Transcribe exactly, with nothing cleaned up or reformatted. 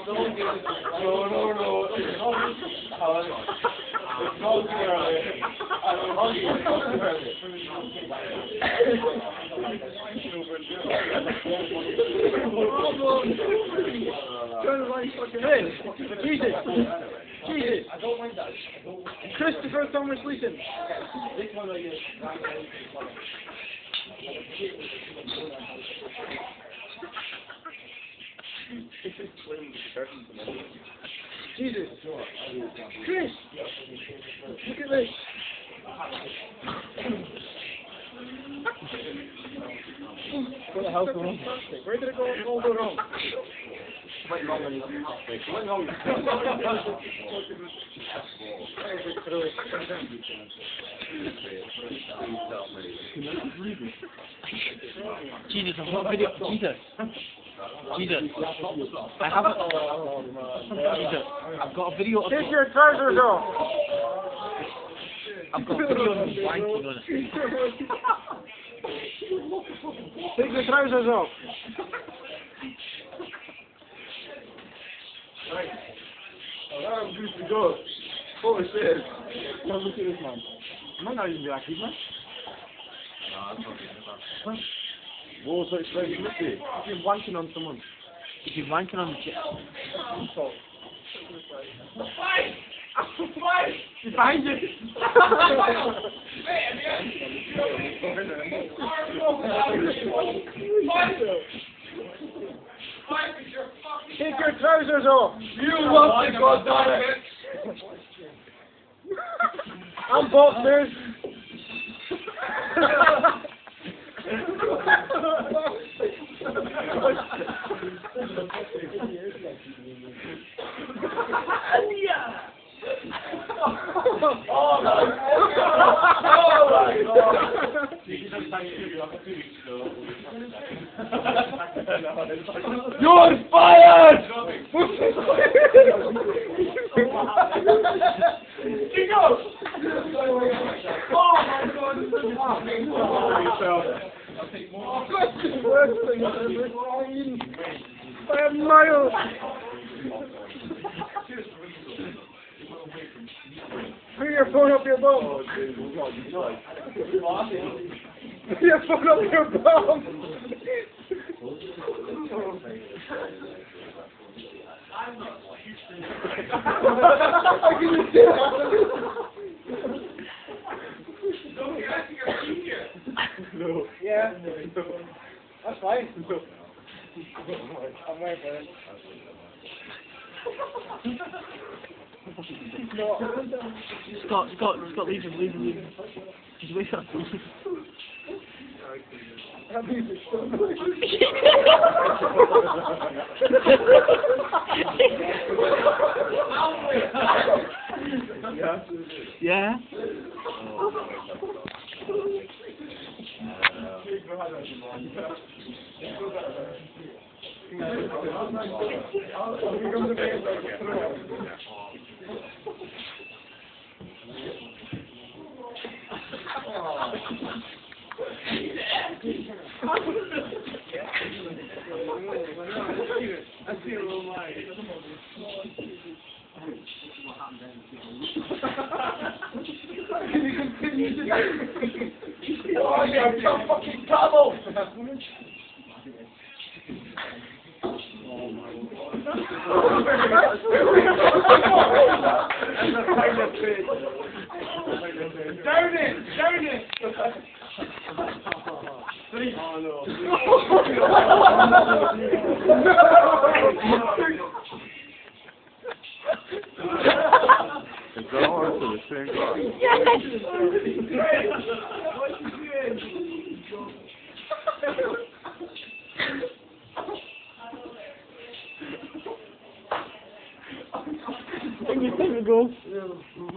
no, no, no. It's not too early. I don't know you. It's not too early. Jesus! Jesus! I don't mind that. Christopher Thomas Leathen. This one I get. Jesus! Chris! Look at this! What the hell's going on? Where did it go all go wrong? Went wrong and went wrong. Jesus, I've got a video. Jesus. Jesus. I have a... Jesus. I've got a video of... Take your trousers off! I've got a video of me wanking on it. Take your trousers off! Right. I'm good to go. What was this? Now look at this man. I might not even be active, man. No, that's not good. What was that explaining to me? If you're wanking on someone. If you're wanking on the chair. She's behind you! Take your trousers off! You want to go down it? I'm boxers! Oh my God! Oh my God! You're fired! Kiko! Oh my God! That's the worst thing I've ever seen! By a mile! Put your phone up your bum! Put your phone up your bum! I can just see that! No. Yeah. That's fine. I'm waiting for it. No. Scott, Scott, Scott, leave him, leave him, leave him. Just wait up. That means it's so Yeah? Yeah? I see a little light. Can you continue to do? Oh, you're so fucking trouble! Down it! Down it! Oh no. It's all to the same guy. What you doing? Give me time to go.